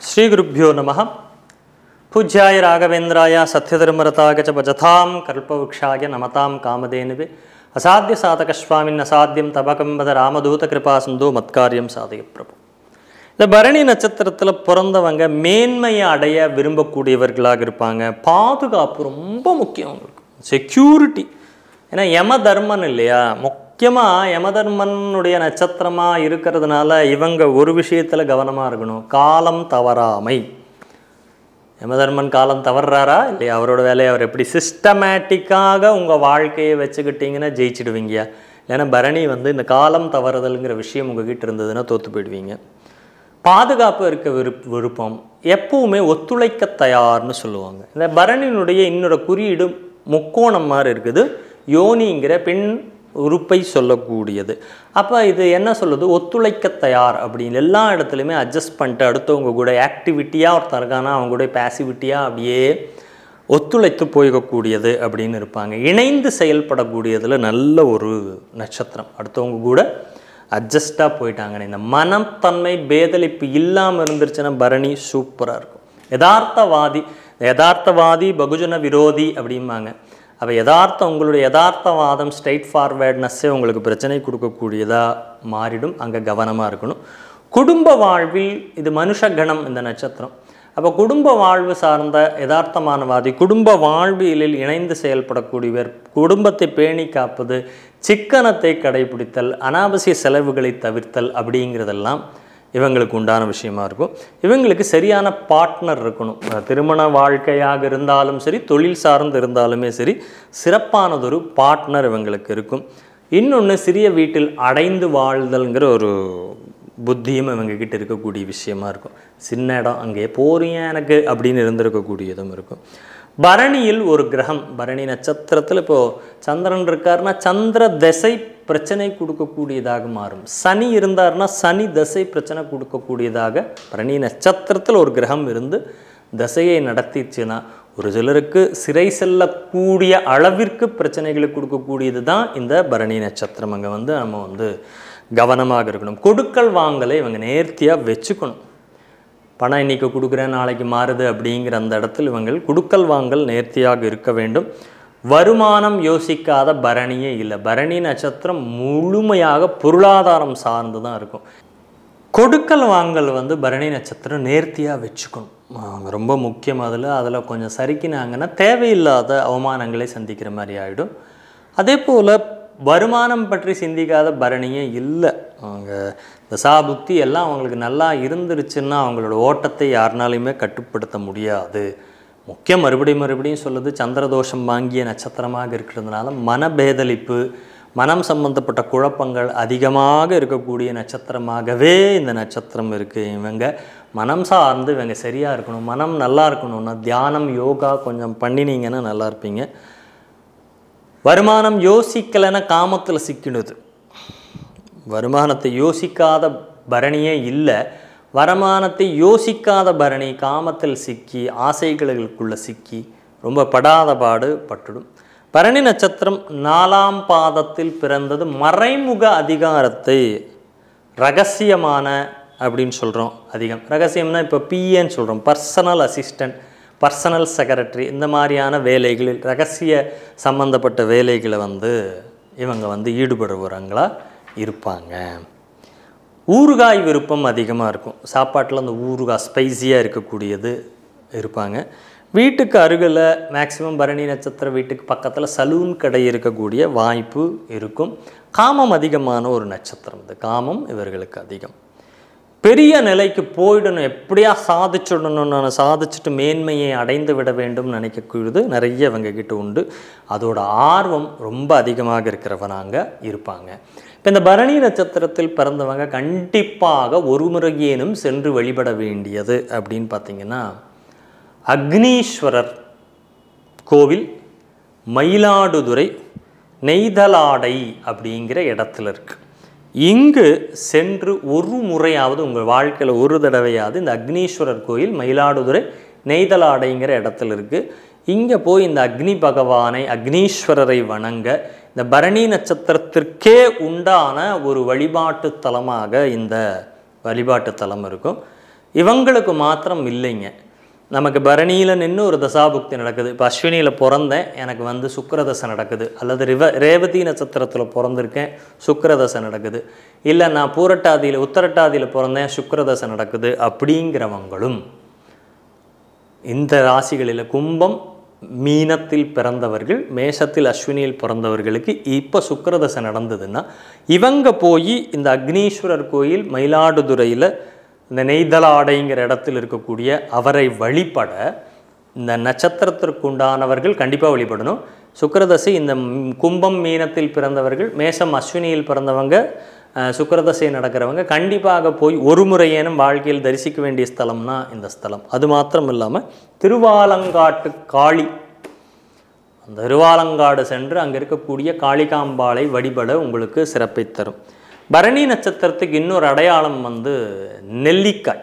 श्री गुरुभ्यो नमः। पूज्याय राघवेन्द्राय सत्यधर्मरताय च भजतां कल्पवृक्षाय नमतां कामधेनुवे असाध्य साधकस्वामिन् असाध्यं तबकं वद रामदूत कृपा सिन्धु मत्कार्यं साधय प्रभु. இந்த பரணி நட்சத்திரத்தில் பிறந்தவங்க மேன்மையை அடைய விரும்பக்கூடியவர்களாக இருப்பாங்க. பாதுகாப்பு ரொம்ப முக்கியம் அவங்களுக்கு, செக்யூரிட்டி. ஏன்னா யம தர்மன் இல்லையா, முக்கியமாக யமதர்மனுடைய நட்சத்திரமாக இருக்கிறதுனால இவங்க ஒரு விஷயத்தில் கவனமாக இருக்கணும், காலம் தவறாமை. யமதர்மன் காலம் தவறாரா இல்லையா, அவரோட வேலையை அவர் எப்படி சிஸ்டமேட்டிக்காக உங்கள் வாழ்க்கையை வச்சுக்கிட்டிங்கன்னா ஜெயிச்சிடுவீங்க. இல்லைன்னா பரணி இந்த காலம் தவறுதல்ங்கிற விஷயம் உங்ககிட்ட இருந்ததுன்னா தோற்று போயிடுவீங்க. பாதுகாப்பு இருக்க விருப்பம், எப்பவுமே ஒத்துழைக்க தயார்னு சொல்லுவாங்க. இந்த பரணியினுடைய இன்னொரு குறியீடு முக்கோணம் மாதிரி இருக்குது, யோனிங்கிற பெண் உறுப்பை சொல்லக்கூடியது. அப்போ இது என்ன சொல்லுது, ஒத்துழைக்க தயார் அப்படின்னு. எல்லா இடத்துலையுமே அட்ஜஸ்ட் பண்ணிட்டு அடுத்தவங்க கூட ஆக்டிவிட்டியாக ஒருத்தர் இருக்கானா அவங்க கூட பேசிவிட்டியாக அப்படியே ஒத்துழைத்து போய்கக்கூடியது அப்படின்னு இருப்பாங்க. இணைந்து செயல்படக்கூடியதில் நல்ல ஒரு நட்சத்திரம். அடுத்தவங்க கூட அட்ஜஸ்டாக போயிட்டாங்க. இந்த மனத்தன்மை பேதலிப்பு இல்லாமல் இருந்துருச்சுன்னா பரணி சூப்பராக இருக்கும். யதார்த்தவாதி பகுஜன விரோதி அப்படிம்பாங்க. அப்போ யதார்த்தம், உங்களுடைய யதார்த்தவாதம் ஸ்ட்ரைட் ஃபார்வேர்ட்னஸ்ஸே உங்களுக்கு பிரச்சனை கொடுக்கக்கூடியதாக மாறிடும். அங்கே கவனமாக இருக்கணும். குடும்ப வாழ்வில் இது மனுஷகணம் இந்த நட்சத்திரம். அப்போ குடும்ப வாழ்வு சார்ந்த யதார்த்தமானவாதி, குடும்ப வாழ்வியலில் இணைந்து செயல்படக்கூடியவர், குடும்பத்தை பேணி காப்பது, சிக்கனத்தை கடைபிடித்தல், அனாவசிய செலவுகளை தவிர்த்தல் அப்படிங்கிறதெல்லாம் இவங்களுக்கு உண்டான விஷயமா இருக்கும். இவங்களுக்கு சரியான பார்ட்னர் இருக்கணும். திருமண வாழ்க்கையாக இருந்தாலும் சரி, தொழில் சார்ந்து இருந்தாலுமே சரி, சிறப்பானதொரு பார்ட்னர் இவங்களுக்கு இருக்கும். இன்னொன்று, சிறிய வீட்டில் அடைந்து வாழ்தல்ங்கிற ஒரு புத்தியும் இவங்ககிட்ட இருக்கக்கூடிய விஷயமா இருக்கும். சின்ன இடம், அங்கே போறீங்க எனக்கு அப்படின்னு இருந்திருக்கக்கூடியதும் இருக்கும். பரணியில் ஒரு கிரகம், பரணி நட்சத்திரத்தில் இப்போது சந்திரன் இருக்காருன்னா சந்திர தசை பிரச்சனை கொடுக்கக்கூடியதாக மாறும். சனி இருந்தார்னா சனி தசை பிரச்சனை கொடுக்கக்கூடியதாக பரணி நட்சத்திரத்தில் ஒரு கிரகம் இருந்து தசையை நடத்திச்சுன்னா ஒரு சிலருக்கு சிறை செல்லக்கூடிய அளவிற்கு பிரச்சனைகளை கொடுக்கக்கூடியது தான் இந்த பரணி நட்சத்திரம். அங்கே நம்ம கவனமாக இருக்கணும். கொடுக்கல் வாங்கலை இவங்க நேர்த்தியாக வச்சுக்கணும். பணம் இன்றைக்கி கொடுக்குறேன் நாளைக்கு மாறுது அப்படிங்கிற அந்த இடத்துல இவங்கள் கொடுக்கல் வாங்கல் நேர்த்தியாக இருக்க வேண்டும். வருமானம் யோசிக்காத பரணியே இல்லை. பரணி நட்சத்திரம் முழுமையாக பொருளாதாரம் சார்ந்து தான் இருக்கும். கொடுக்கல் வாங்கல் பரணி நட்சத்திரம் நேர்த்தியாக வச்சுக்கணும், ரொம்ப முக்கியம். அதில் கொஞ்சம் சரிக்கினாங்கன்னா தேவையில்லாத அவமானங்களை சந்திக்கிற மாதிரி ஆகிடும். அதே போல் வருமானம் பற்றி சிந்திக்காத பரணியே இல்லை. அவங்க தசாபுக்தி எல்லாம் அவங்களுக்கு நல்லா இருந்துருச்சுன்னா அவங்களோட ஓட்டத்தை யாருனாலையுமே கட்டுப்படுத்த முடியாது. முக்கியம் மறுபடியும் சொல்லுது, சந்திரதோஷம் வாங்கிய நட்சத்திரமாக இருக்கிறதுனால மனபேதலிப்பு, மனம் சம்பந்தப்பட்ட குழப்பங்கள் அதிகமாக இருக்கக்கூடிய நட்சத்திரமாகவே இந்த நட்சத்திரம் இருக்குது. இவங்க மனம் சார்ந்து இவங்க சரியாக இருக்கணும். மனம் நல்லா இருக்கணும்னா தியானம் யோகா கொஞ்சம் பண்ணினீங்கன்னா நல்லா இருப்பீங்க. வருமானம் யோசிக்கலைன்னா காமத்தில் சிக்கிடுது. வருமானத்தை யோசிக்காத பரணியே இல்லை. வருமானத்தை யோசிக்காத பரணி காமத்தில் சிக்கி ஆசைகளுக்குள்ளே சிக்கி ரொம்ப படாத பாடு பட்டுடும். பரணி நட்சத்திரம் 4ஆம் பாதத்தில் பிறந்தது மறைமுக அதிகாரத்தை ரகசியமான அப்படின்னு சொல்கிறோம். அதிகம் ரகசியம்னா இப்போ பிஏன்னு சொல்கிறோம், பர்சனல் அசிஸ்டன்ட், பர்சனல் செக்ரட்டரி, இந்த மாதிரியான வேலைகளில் ரகசிய சம்பந்தப்பட்ட வேலைகளை இவங்க ஈடுபடுறவங்களா இருப்பாங்க. ஊறுகாய் விருப்பம் அதிகமாக இருக்கும். சாப்பாட்டில் அந்த ஊறுகாய் ஸ்பைஸியாக இருக்கக்கூடியது இருப்பாங்க. வீட்டுக்கு அருகில் மேக்சிமம் பரணி நட்சத்திர வீட்டுக்கு பக்கத்தில் சலூன் கடை இருக்கக்கூடிய வாய்ப்பு இருக்கும். காமம் அதிகமான ஒரு நட்சத்திரம் இது. காமம் இவர்களுக்கு அதிகம். பெரிய நிலைக்கு போயிடணும், எப்படியா சாதிச்சிடணும், நான் சாதிச்சுட்டு மேன்மையை அடைந்து விட வேண்டும் நினைக்கக்கூடியது நிறைய இவங்ககிட்ட உண்டு. அதோட ஆர்வம் ரொம்ப அதிகமாக இருக்கிறவனாங்க இருப்பாங்க. இப்போ இந்த பரணி நட்சத்திரத்தில் பிறந்தவங்க கண்டிப்பாக ஒரு முறையேனும் சென்று வழிபட வேண்டியது அப்படின்னு பார்த்திங்கன்னா அக்னீஸ்வரர் கோவில், மயிலாடுதுறை நெய்தலாடை அப்படிங்கிற இடத்துல இருக்குது. இங்கு சென்று ஒரு முறையாவது உங்கள் வாழ்க்கையில் ஒரு தடவையாவது இந்த அக்னீஸ்வரர் கோயில் மயிலாடுதுறை நெய்தலாடைங்கிற இடத்துல இருக்குது. இங்கே போய் இந்த அக்னி பகவானை அக்னீஸ்வரரை வணங்க இந்த பரணி நட்சத்திரத்திற்கே உண்டான ஒரு வழிபாட்டு தலமாக இந்த வழிபாட்டு தலம் இருக்கும். இவங்களுக்கு மாத்திரம் இல்லைங்க. நமக்கு பரணியில் நின்று ஒரு தசாபுக்தி நடக்குது. இப்போ அஸ்வினியில் பிறந்தேன், எனக்கு வந்து சுக்கிரதசை நடக்குது. அல்லது ரேவதி நட்சத்திரத்தில் பிறந்திருக்கேன், சுக்கிரதசை நடக்குது. இல்லை நான் பூரட்டாதியில் உத்தரட்டாதியில் பிறந்தேன், சுக்கிரதசை நடக்குது. அப்படிங்கிறவங்களும் இந்த ராசிகளில் கும்பம் மீனத்தில் பிறந்தவர்கள், மேஷத்தில் அஸ்வினியில் பிறந்தவர்களுக்கு இப்போ சுக்கிரதசை நடந்ததுன்னா இவங்க போய் இந்த அக்னீஸ்வரர் கோயில் மயிலாடுதுறையில் இந்த நெய்தலாடைங்கிற இடத்தில் இருக்கக்கூடிய அவரை வழிபட இந்த நட்சத்திரத்திற்கு உண்டானவர்கள் கண்டிப்பாக வழிபடணும். சுக்கிரதசை இந்த கும்பம் மீனத்தில் பிறந்தவர்கள், மேஷம் அஸ்வினியில் பிறந்தவங்க, சுக்கிரதசை நடக்கிறவங்க கண்டிப்பாக போய் ஒரு முறையேனும் வாழ்க்கையில் தரிசிக்க வேண்டிய ஸ்தலம்னா இந்த ஸ்தலம். அது மாத்திரம் இல்லாமல் திருவாலங்காட்டு காளி, அந்த திருவாலங்காடு சென்று அங்கே இருக்கக்கூடிய காளிகாம்பாளை வழிபட உங்களுக்கு சிறப்பை தரும். பரணி நட்சத்திரத்துக்கு இன்னொரு அடையாளம் வந்து நெல்லிக்காய்.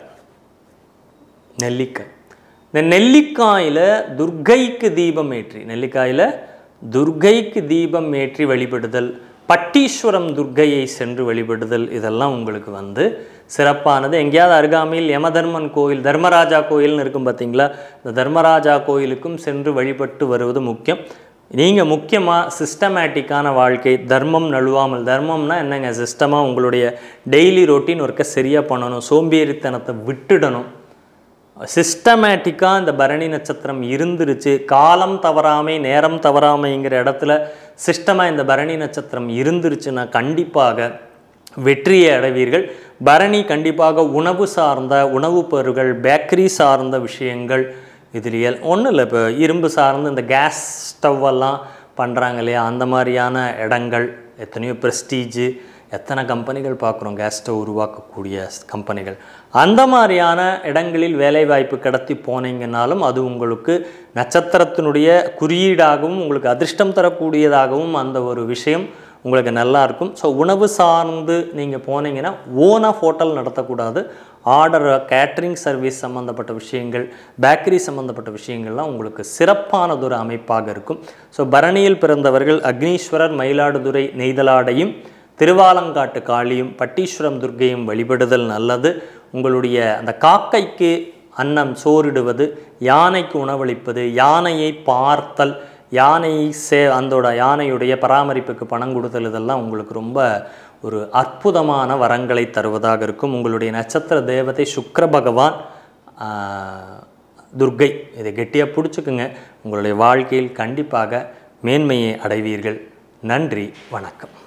நெல்லிக்காய், இந்த நெல்லிக்காயில் துர்க்கைக்கு தீபம் ஏற்றி, நெல்லிக்காயில் துர்க்கைக்கு தீபம் ஏற்றி வழிபடுதல், பட்டீஸ்வரம் துர்க்கையை சென்று வழிபடுதல், இதெல்லாம் உங்களுக்கு வந்து சிறப்பானது. எங்கேயாவது அருகாமையில் யமதர்மன் கோயில், தர்மராஜா கோயில்னு இருக்கும் பார்த்தீங்களா, இந்த தர்மராஜா கோயிலுக்கும் சென்று வழிபட்டு வருவது முக்கியம். நீங்கள் முக்கியமாக சிஸ்டமேட்டிக்கான வாழ்க்கை, தர்மம் நழுவாமல், தர்மம்னா என்னங்க, சிஸ்டமாக உங்களுடைய டெய்லி ரொட்டீன் ஒர்க்கை சரியாக பண்ணணும், சோம்பேறித்தனத்தை விட்டுடணும். சிஸ்டமேட்டிக்காக இந்த பரணி நட்சத்திரம் இருந்துருச்சு, காலம் தவறாமை நேரம் தவறாமைங்கிற இடத்துல சிஸ்டமாக இந்த பரணி நட்சத்திரம் இருந்துருச்சுன்னா கண்டிப்பாக வெற்றியை அடைவீர்கள். பரணி கண்டிப்பாக உணவு சார்ந்த உணவுப் பொருட்கள், பேக்கரி சார்ந்த விஷயங்கள், இதில் ஒன்றும் இல்லை. இப்போ இரும்பு சார்ந்து இந்த கேஸ் ஸ்டவ்வெல்லாம் பண்ணுறாங்க இல்லையா, அந்த மாதிரியான இடங்கள், எத்தனையோ ப்ரெஸ்டீஜு, எத்தனை கம்பெனிகள் பார்க்குறோம் கேஸ் ஸ்டவ் உருவாக்கக்கூடிய கம்பெனிகள், அந்த மாதிரியான இடங்களில் வேலைவாய்ப்பு கடத்தி போனீங்கன்னாலும் அது உங்களுக்கு நட்சத்திரத்தினுடைய குறியீடாகவும் உங்களுக்கு அதிர்ஷ்டம் தரக்கூடியதாகவும் அந்த ஒரு விஷயம் உங்களுக்கு நல்லாயிருக்கும். ஸோ உணவு சார்ந்து நீங்கள் போனீங்கன்னா ஓனாக ஹோட்டல் நடத்தக்கூடாது. ஆர்டர், கேட்ரிங் சர்வீஸ் சம்மந்தப்பட்ட விஷயங்கள், பேக்கரி சம்மந்தப்பட்ட விஷயங்கள்லாம் உங்களுக்கு சிறப்பானதொரு அமைப்பாக இருக்கும். ஸோ பரணியில் பிறந்தவர்கள் அக்னீஸ்வரர், மயிலாடுதுறை நெய்தலாடையும், திருவாலங்காட்டு காளியும், பட்டீஸ்வரம் துர்க்கையும் வழிபடுதல் நல்லது. உங்களுடைய அந்த காக்கைக்கு அன்னம் சோறிடுவது, யானைக்கு உணவளிப்பது, யானையை பார்த்தல், யானையை அந்தோட யானையுடைய பராமரிப்புக்கு பணம் கொடுத்தல், இதெல்லாம் உங்களுக்கு ரொம்ப ஒரு அற்புதமான வரங்களை தருவதாக இருக்கும். உங்களுடைய நட்சத்திர தேவதை சுக்கிர பகவான், துர்க்கை, இதை கெட்டியாக பிடிச்சிக்குங்க. உங்களுடைய வாழ்க்கையில் கண்டிப்பாக மேன்மையை அடைவீர்கள். நன்றி, வணக்கம்.